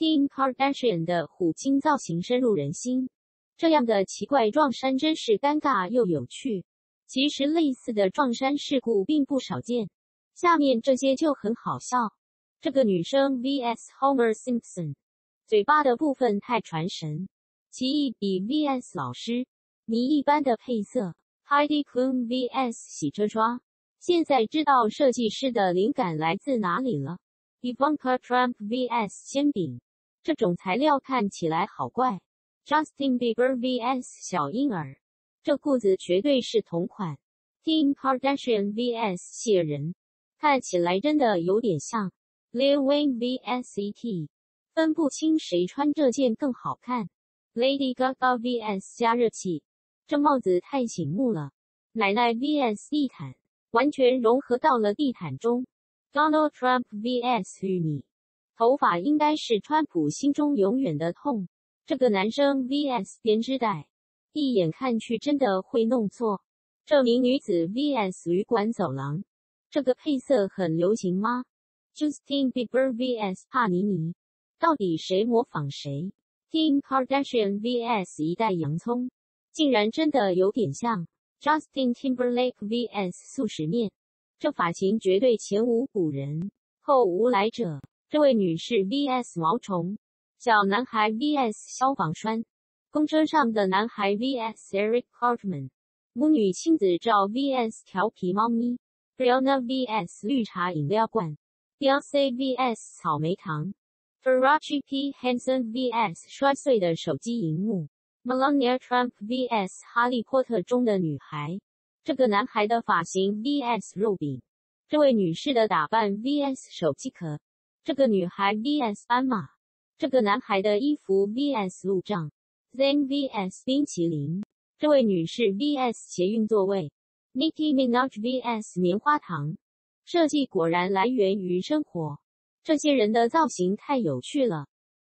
Kim Kardashian 的虎鲸造型深入人心，这样的奇怪撞衫真是尴尬又有趣。其实类似的撞衫事故并不少见，下面这些就很好笑。这个女生 vs Homer Simpson， 嘴巴的部分太传神，奇异笔 vs 老师，谜一般的配色。Heidi Klum vs 洗车刷，现在知道设计师的灵感来自哪里了。Ivanka Trump vs 铅笔，这种材料看起来好怪。Justin Bieber vs 小婴儿，这裤子绝对是同款。Kim Kardashian vs 谢人，看起来真的有点像。Lil Wayne vs E.T， 分不清谁穿这件更好看。Lady Gaga vs 加热器，这帽子太醒目了。奶奶 vs 地毯，完全融合到了地毯中。Donald Trump vs 玉米，头发应该是川普心中永远的痛。这个男生 vs 编织袋，一眼看去真的会弄错。这名女子 vs 旅馆走廊，这个配色很流行吗？ Justin Bieber vs 帕尼尼，到底谁模仿谁？ Kim Kardashian vs 一袋洋葱，竟然真的有点像。Justin Timberlake vs 速食面，这发型绝对前无古人后无来者。这位女士 vs 毛虫，小男孩 vs 消防栓，公车上的男孩 vs Eric Cartman， 母女亲子照 vs 调皮猫咪。Rihanna vs 绿茶饮料罐， Beyonce vs 草莓糖。Taraji P. Henson vs 摔碎的手机萤幕。Melania Trump vs 哈利波特中的女孩，这个男孩的发型 vs 肉饼，这位女士的打扮 vs 手机壳，这个女孩 vs 斑马，这个男孩的衣服 vs 路障。Zayn vs 冰淇淋，这位女士 vs 捷运座位。Nicki Minaj vs 棉花糖，设计果然来源于生活，这些人的造型太有趣了。